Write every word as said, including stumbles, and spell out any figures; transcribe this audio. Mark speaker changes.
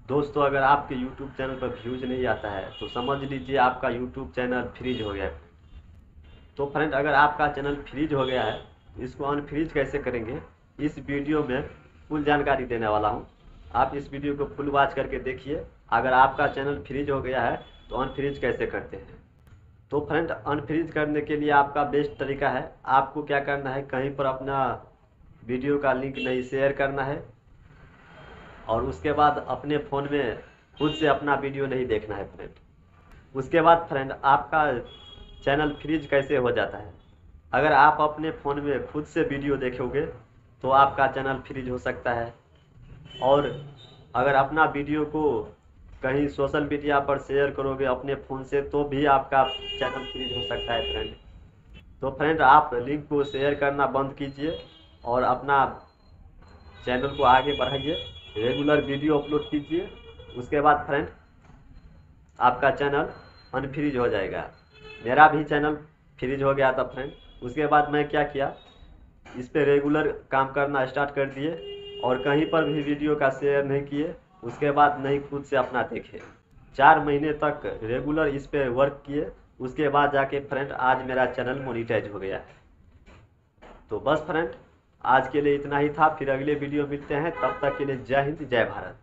Speaker 1: दोस्तों, अगर आपके यूट्यूब चैनल पर व्यूज नहीं आता है तो समझ लीजिए आपका यूट्यूब चैनल फ्रीज हो गया है। तो फ्रेंड, अगर आपका चैनल फ्रीज हो गया है, इसको अनफ्रीज कैसे करेंगे, इस वीडियो में फुल जानकारी देने वाला हूँ। आप इस वीडियो को फुल वॉच करके देखिए। अगर आपका चैनल फ्रीज हो गया है तो अनफ्रीज कैसे करते हैं। तो फ्रेंड, अनफ्रीज करने के लिए आपका बेस्ट तरीका है, आपको क्या करना है, कहीं पर अपना वीडियो का लिंक नहीं शेयर करना है और उसके बाद अपने फ़ोन में खुद से अपना वीडियो नहीं देखना है फ्रेंड। उसके बाद फ्रेंड, आपका चैनल फ्रीज कैसे हो जाता है। अगर आप अपने फ़ोन में खुद से वीडियो देखोगे तो आपका चैनल फ्रीज हो सकता है, और अगर अपना वीडियो को कहीं सोशल मीडिया पर शेयर करोगे अपने फ़ोन से तो भी आपका चैनल फ्रीज हो सकता है फ्रेंड। तो फ्रेंड, आप लिंक को शेयर करना बंद कीजिए और अपना चैनल को आगे बढ़ाइए, रेगुलर वीडियो अपलोड कीजिए। उसके बाद फ्रेंड, आपका चैनल अनफ्रीज हो जाएगा। मेरा भी चैनल फ्रीज हो गया था फ्रेंड। उसके बाद मैं क्या किया, इस पर रेगुलर काम करना स्टार्ट कर दिए और कहीं पर भी वीडियो का शेयर नहीं किए। उसके बाद नहीं खुद से अपना देखे, चार महीने तक रेगुलर इस पर वर्क किए। उसके बाद जाके फ्रेंड आज मेरा चैनल मोनिटाइज हो गया है। तो बस फ्रेंड, आज के लिए इतना ही था। फिर अगले वीडियो मिलते हैं, तब तक के लिए जय हिंद जय भारत।